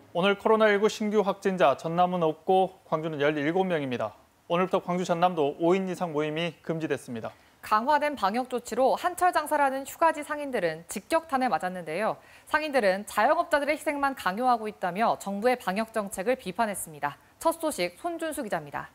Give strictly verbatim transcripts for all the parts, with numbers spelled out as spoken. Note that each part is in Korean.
오늘 코로나십구 신규 확진자 전남은 없고 광주는 열일곱 명입니다. 오늘부터 광주 전남도 오 인 이상 모임이 금지됐습니다. 강화된 방역 조치로 한철 장사라는 휴가지 상인들은 직격탄을 맞았는데요. 상인들은 자영업자들의 희생만 강요하고 있다며 정부의 방역 정책을 비판했습니다. 첫 소식 손준수 기자입니다.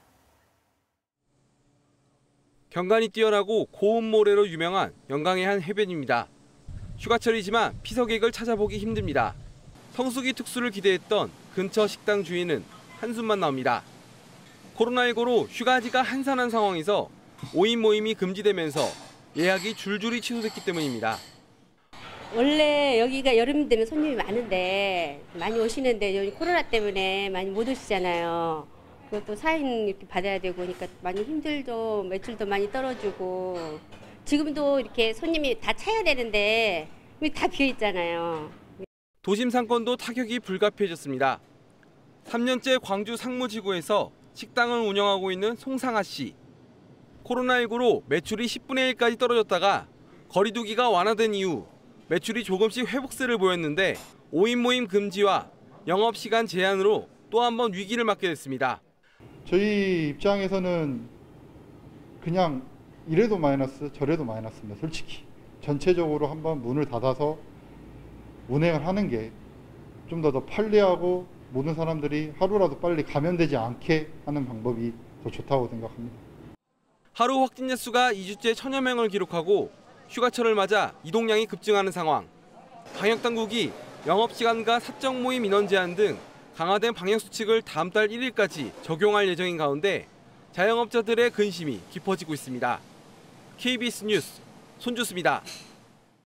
경관이 뛰어나고 고운 모래로 유명한 영광의 한 해변입니다. 휴가철이지만 피서객을 찾아보기 힘듭니다. 성수기 특수를 기대했던 근처 식당 주인은 한숨만 나옵니다. 코로나십구로 휴가지가 한산한 상황에서 오 인 모임이 금지되면서 예약이 줄줄이 취소됐기 때문입니다. 원래 여기가 여름 되면 손님이 많은데 많이 오시는데 여기 코로나 때문에 많이 못 오시잖아요. 그것도 사인 이렇게 받아야 되고 그러니까 많이 힘들죠. 매출도 많이 떨어지고 지금도 이렇게 손님이 다 차야 되는데 다 비어 있잖아요. 도심 상권도 타격이 불가피해졌습니다. 삼 년째 광주 상무지구에서 식당을 운영하고 있는 송상아 씨. 코로나십구로 매출이 십분의 일까지 떨어졌다가 거리두기가 완화된 이후 매출이 조금씩 회복세를 보였는데 오 인 모임 금지와 영업시간 제한으로 또 한 번 위기를 맞게 됐습니다. 저희 입장에서는 그냥 이래도 마이너스 저래도 마이너스입니다. 솔직히 전체적으로 한번 문을 닫아서 운행을 하는 게 좀 더 더 편리하고 모든 사람들이 하루라도 빨리 감염되지 않게 하는 방법이 더 좋다고 생각합니다. 하루 확진자 수가 이 주째 천여 명을 기록하고 휴가철을 맞아 이동량이 급증하는 상황. 방역당국이 영업시간과 사적 모임 인원 제한 등 강화된 방역수칙을 다음 달 일 일까지 적용할 예정인 가운데 자영업자들의 근심이 깊어지고 있습니다. 케이비에스 뉴스 손주수입니다.